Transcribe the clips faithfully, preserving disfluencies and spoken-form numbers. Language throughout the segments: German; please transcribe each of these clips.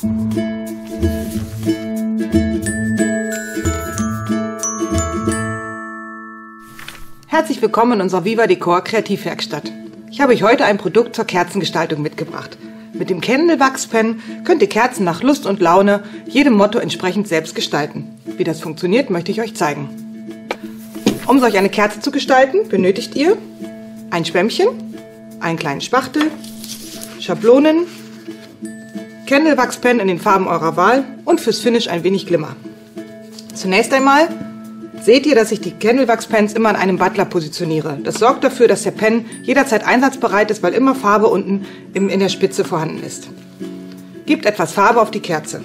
Herzlich willkommen in unserer Viva Decor Kreativwerkstatt. Ich habe euch heute ein Produkt zur Kerzengestaltung mitgebracht. Mit dem Candle Wax Pen könnt ihr Kerzen nach Lust und Laune jedem Motto entsprechend selbst gestalten. Wie das funktioniert, möchte ich euch zeigen. Um solch eine Kerze zu gestalten, benötigt ihr ein Schwämmchen, einen kleinen Spachtel, Schablonen, Candle Wax Pen in den Farben eurer Wahl und fürs Finish ein wenig Glimmer. Zunächst einmal seht ihr, dass ich die Candle Wax Pens immer an einem Butler positioniere. Das sorgt dafür, dass der Pen jederzeit einsatzbereit ist, weil immer Farbe unten in der Spitze vorhanden ist. Gebt etwas Farbe auf die Kerze.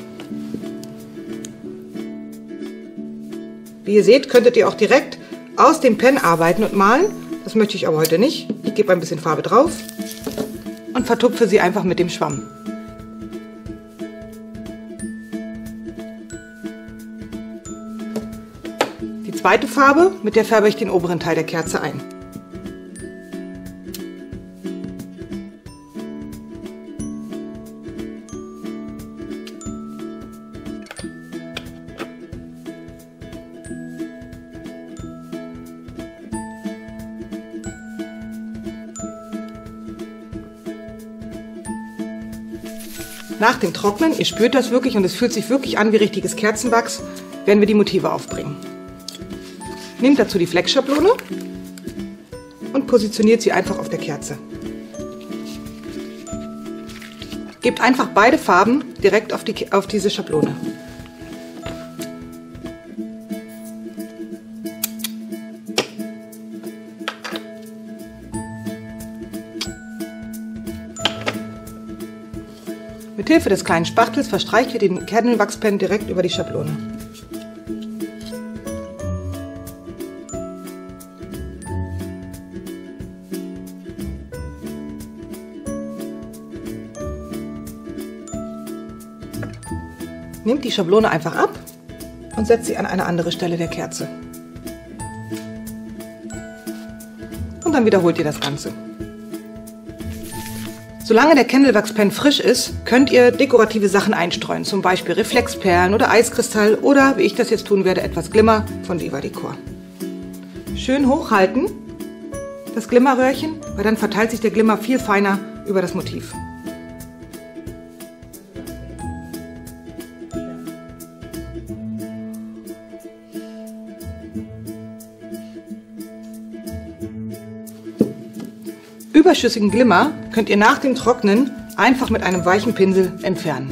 Wie ihr seht, könntet ihr auch direkt aus dem Pen arbeiten und malen. Das möchte ich aber heute nicht. Ich gebe ein bisschen Farbe drauf und vertupfe sie einfach mit dem Schwamm. Die zweite Farbe, mit der färbe ich den oberen Teil der Kerze ein. Nach dem Trocknen, ihr spürt das wirklich und es fühlt sich wirklich an wie richtiges Kerzenwachs, werden wir die Motive aufbringen. Nehmt dazu die Fleckschablone und positioniert sie einfach auf der Kerze. Gebt einfach beide Farben direkt auf, die, auf diese Schablone. Mit Hilfe des kleinen Spachtels verstreicht ihr den Candle Wax Pen direkt über die Schablone. Nehmt die Schablone einfach ab und setzt sie an eine andere Stelle der Kerze. Und dann wiederholt ihr das Ganze. Solange der Candle Wax Pen frisch ist, könnt ihr dekorative Sachen einstreuen, zum Beispiel Reflexperlen oder Eiskristall oder, wie ich das jetzt tun werde, etwas Glimmer von Viva Decor. Schön hochhalten, das Glimmerröhrchen, weil dann verteilt sich der Glimmer viel feiner über das Motiv. Überschüssigen Glimmer könnt ihr nach dem Trocknen einfach mit einem weichen Pinsel entfernen.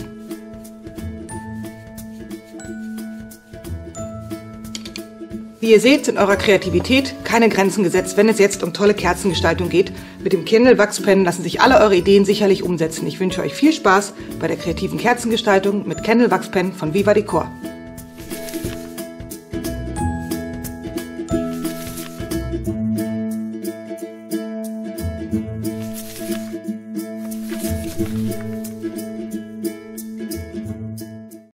Wie ihr seht, sind eurer Kreativität keine Grenzen gesetzt, wenn es jetzt um tolle Kerzengestaltung geht. Mit dem Candle Wax Pen lassen sich alle eure Ideen sicherlich umsetzen. Ich wünsche euch viel Spaß bei der kreativen Kerzengestaltung mit Candle Wax Pen von Viva Decor.